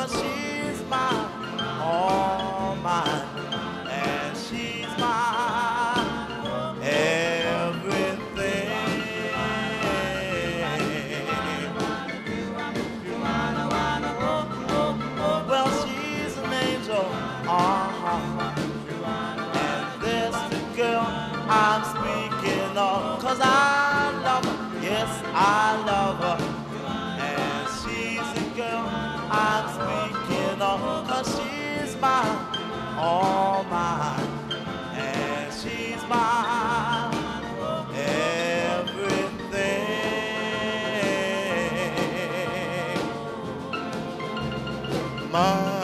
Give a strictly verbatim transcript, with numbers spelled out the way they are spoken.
'cause she's mine, all mine, and she's mine, everything. Well, she's an angel, uh-huh, and this the girl I'm speaking of, 'cause I love her, yes, I love her, and she's the girl I'm speaking of, 'cause she's mine, all mine, and she's mine, everything. Mine.